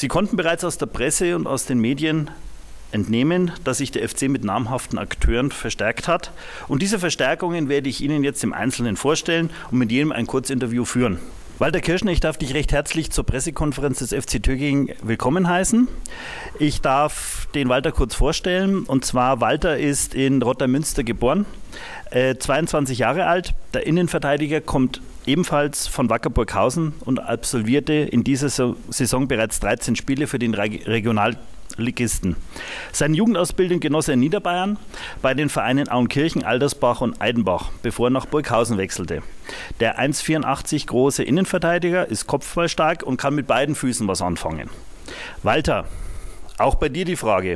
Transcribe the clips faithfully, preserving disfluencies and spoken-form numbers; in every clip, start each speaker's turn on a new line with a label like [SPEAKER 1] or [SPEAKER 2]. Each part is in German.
[SPEAKER 1] Sie konnten bereits aus der Presse und aus den Medien entnehmen, dass sich der F C mit namhaften Akteuren verstärkt hat. Und diese Verstärkungen werde ich Ihnen jetzt im Einzelnen vorstellen und mit jedem ein Kurzinterview führen. Walter Kirschner, ich darf dich recht herzlich zur Pressekonferenz des F C Töging willkommen heißen. Ich darf den Walter kurz vorstellen. Und zwar, Walter ist in Rottermünster geboren, äh, zweiundzwanzig Jahre alt. Der Innenverteidiger kommt ebenfalls von Wacker Burghausen und absolvierte in dieser Saison bereits dreizehn Spiele für den Regionalligisten. Seine Jugendausbildung genoss er in Niederbayern bei den Vereinen Auenkirchen, Aldersbach und Aidenbach, bevor er nach Burghausen wechselte. Der eins Komma vierundachtzig große Innenverteidiger ist kopfballstark und kann mit beiden Füßen was anfangen. Walter, auch bei dir die Frage,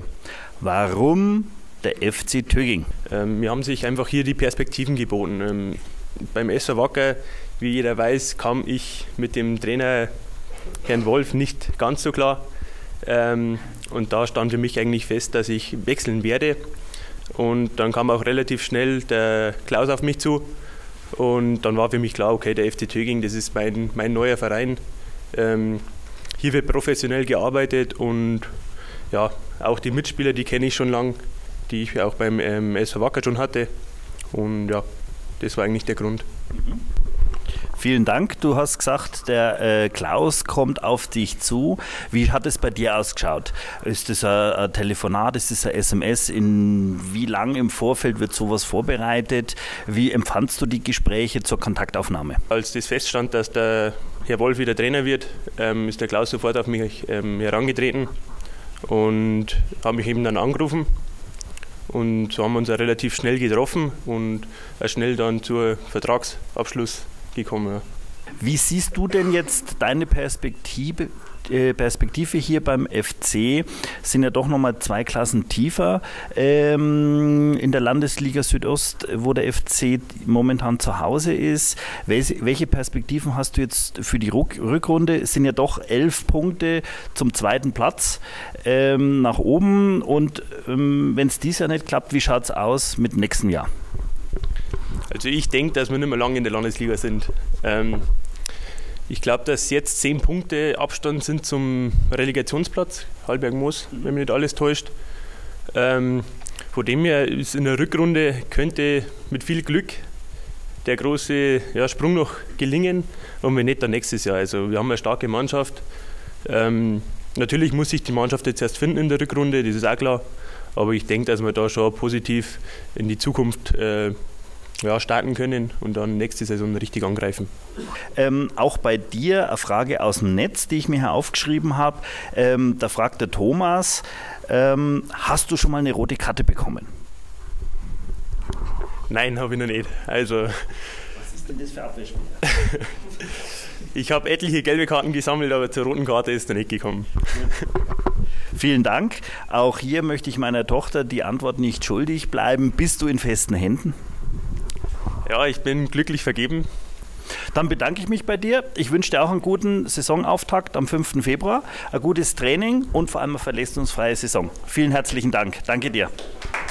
[SPEAKER 1] warum der F C Töging?
[SPEAKER 2] Ähm, mir haben sich einfach hier die Perspektiven geboten. Ähm, beim S V Wacker, wie jeder weiß, kam ich mit dem Trainer Herrn Wolf nicht ganz so klar. Ähm, und da stand für mich eigentlich fest, dass ich wechseln werde. Und dann kam auch relativ schnell der Klaus auf mich zu. Und dann war für mich klar, okay, der F C Töging, das ist mein, mein neuer Verein. Ähm, hier wird professionell gearbeitet und ja, auch die Mitspieler, die kenne ich schon lang, die ich auch beim ähm, S V Wacker schon hatte. Und ja, das war eigentlich der Grund.
[SPEAKER 1] Mhm. Vielen Dank. Du hast gesagt, der äh, Klaus kommt auf dich zu. Wie hat es bei dir ausgeschaut? Ist das ein, ein Telefonat, ist das ein S M S? In wie lang im Vorfeld wird sowas vorbereitet? Wie empfandst du die Gespräche zur Kontaktaufnahme?
[SPEAKER 2] Als das feststand, dass der Herr Wolf wieder Trainer wird, ähm, ist der Klaus sofort auf mich ähm, herangetreten und hat mich eben dann angerufen. Und so haben wir uns ja relativ schnell getroffen und schnell dann zum Vertragsabschluss gekommen. Ja.
[SPEAKER 1] Wie siehst du denn jetzt deine Perspektive, äh, Perspektive hier beim F C? Sind ja doch nochmal zwei Klassen tiefer ähm, in der Landesliga Südost, wo der F C momentan zu Hause ist. Welche, welche Perspektiven hast du jetzt für die Ruck- Rückrunde? Es sind ja doch elf Punkte zum zweiten Platz ähm, nach oben. Und ähm, wenn es dieses Jahr nicht klappt, wie schaut es aus mit nächstem Jahr?
[SPEAKER 2] Also ich denke, dass wir nicht mehr lange in der Landesliga sind. Ähm, ich glaube, dass jetzt zehn Punkte Abstand sind zum Relegationsplatz, Hallberg-Moos, wenn mich nicht alles täuscht. Ähm, von dem her ist in der Rückrunde könnte mit viel Glück der große ja, Sprung noch gelingen und wenn nicht, dann nächstes Jahr. Also wir haben eine starke Mannschaft. Ähm, natürlich muss sich die Mannschaft jetzt erst finden in der Rückrunde, das ist auch klar. Aber ich denke, dass wir da schon positiv in die Zukunft äh, ja, starten können und dann nächste Saison richtig angreifen.
[SPEAKER 1] Ähm, auch bei dir eine Frage aus dem Netz, die ich mir hier aufgeschrieben habe. Ähm, da fragt der Thomas, ähm, hast du schon mal eine rote Karte bekommen?
[SPEAKER 2] Nein, habe ich noch nicht. Also,
[SPEAKER 1] was ist denn das für Abwehrspieler?
[SPEAKER 2] Ich habe etliche gelbe Karten gesammelt, aber zur roten Karte ist noch nicht gekommen.
[SPEAKER 1] Vielen Dank. Auch hier möchte ich meiner Tochter die Antwort nicht schuldig bleiben. Bist du in festen Händen?
[SPEAKER 2] Ja, ich bin glücklich vergeben.
[SPEAKER 1] Dann bedanke ich mich bei dir. Ich wünsche dir auch einen guten Saisonauftakt am fünften Februar, ein gutes Training und vor allem eine verletzungsfreie Saison. Vielen herzlichen Dank. Danke dir.